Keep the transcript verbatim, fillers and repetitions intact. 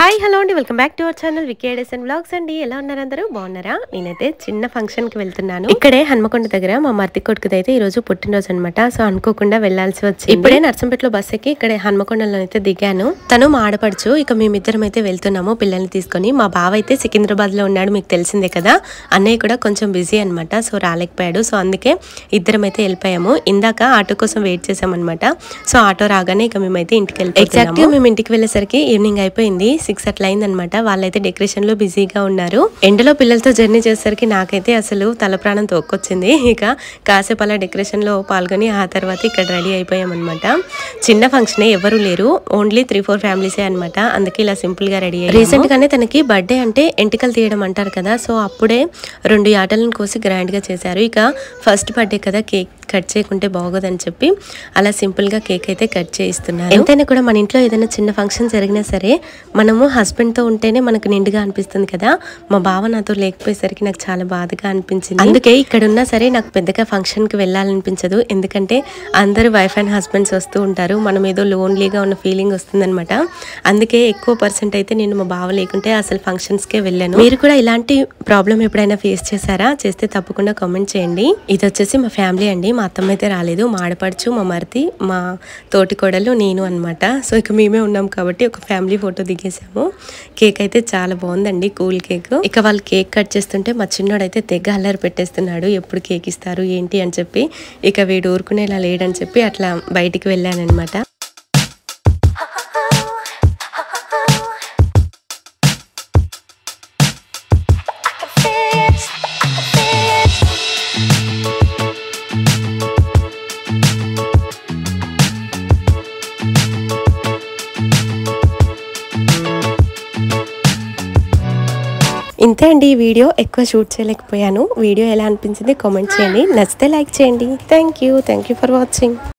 Hi hello అండి, welcome back to our channel వికేడెసన్ vlogs అండి. ఎలా ఉన్నారు అందరూ? బాగున్నారా? నేనైతే చిన్న ఫంక్షన్ కి వెళ్తున్నాను. ఇక్కడే హన్మకొండ దగ్గర మా మర్ది కొడుకుది అయితే ఈ రోజు పుట్టినరోజు అనమాట. సో అనుకోకుండా వెళ్లాల్సి వచ్చింది. ఇప్పుడే నర్సంపేటలో బస్ ఎక్కి ఇక్కడ హన్మకొండలో అయితే దిగాను. తను మా ఆడపడుచు. ఇక మేమిద్దరం అయితే వెళ్తున్నాము పిల్లల్ని తీసుకొని. మా బావ అయితే సికింద్రాబాద్ లో ఉన్నాడు, మీకు తెలిసిందే కదా. అన్నయ్య కూడా కొంచెం బిజీ అనమాట, సో రాలేకపోయాడు. సో అందుకే ఇద్దరం అయితే వెళ్ళిపోయాము. ఇందాక ఆటో కోసం వెయిట్ చేసామన్నమాట. సో ఆటో రాగానే ఇక మేమైతే ఇంటికి వెళ్ళిపోయాము. ఎగ్జాక్ట్ గా మేము ఇంటికి వెళ్ళేసరికి ఈవినింగ్ అయిపోయింది. సిక్స్ అట్లా అయిందనమాట. వాళ్ళైతే డెకరేషన్ లో బిజీగా ఉన్నారు. ఎండలో పిల్లలతో జర్నీ చేసేసరికి నాకైతే అసలు తల ప్రాణం తోక్కొచ్చింది. ఇక కాసేపు అలా డెకరేషన్ లో పాల్గొని ఆ తర్వాత ఇక్కడ రెడీ అయిపోయాం అనమాట. చిన్న ఫంక్షన్, ఎవరు లేరు, ఓన్లీ త్రీ ఫోర్ ఫ్యామిలీసే అనమాట. అందుకే ఇలా సింపుల్ గా రెడీ అయ్యాము. రీసెంట్ గానే తనకి బర్త్డే అంటే ఎంటికలు తీయడం అంటారు కదా, సో అప్పుడే రెండు యాటలను కోసి గ్రాండ్ గా చేశారు. ఇక ఫస్ట్ బర్త్డే కదా, కేక్ కట్ చేయకుంటే బాగోదని చెప్పి అలా సింపుల్ గా కేక్ అయితే కట్ చేయిస్తున్నారు. ఎంతైనా కూడా మన ఇంట్లో ఏదైనా చిన్న ఫంక్షన్ జరిగినా సరే మనము హస్బెండ్ తో ఉంటేనే మనకు నిండుగా అనిపిస్తుంది కదా. మా బావ నాతో లేకపోయేసరికి నాకు చాలా బాధగా అనిపించింది. అందుకే ఇక్కడ ఉన్నా సరే నాకు పెద్దగా ఫంక్షన్ కి వెళ్ళాలనిపించదు. ఎందుకంటే అందరూ వైఫ్ అండ్ హస్బెండ్స్ వస్తూ ఉంటారు, మనం ఏదో లోన్లీగా ఉన్న ఫీలింగ్ వస్తుంది అనమాట. అందుకే ఎక్కువ పర్సెంట్ అయితే నేను మా బావ లేకుంటే అసలు ఫంక్షన్స్ కే వెళ్ళాను. మీరు కూడా ఇలాంటి ప్రాబ్లం ఎప్పుడైనా ఫేస్ చేశారా? చేస్తే తప్పకుండా కామెంట్ చేయండి. ఇది వచ్చేసి మా ఫ్యామిలీ అండి. మా అత్తమ్మ అయితే రాలేదు, మా ఆడపడుచు, మా మరిది, మా తోటి కోడలు, నేను అనమాట. సో ఇక మేమే ఉన్నాం కాబట్టి ఒక ఫ్యామిలీ ఫోటో దిగేసాము. కేక్ అయితే చాలా బాగుందండి, కూల్ కేక్. ఇక వాళ్ళు కేక్ కట్ చేస్తుంటే మా చిన్నోడు అయితే తెగ అల్లరి పెట్టేస్తున్నాడు, ఎప్పుడు కేక్ ఇస్తారు ఏంటి అని చెప్పి. ఇక వీడు ఊరుకునేలా లేడని చెప్పి అట్లా బయటికి వెళ్ళానమాట. ఇంతే అండి ఈ వీడియో. ఎక్కువ షూట్ చేయలేకపోయాను. వీడియో ఎలా అనిపించింది కామెంట్ చేయండి. నచ్చితే లైక్ చేయండి. Thank you thank you for watching.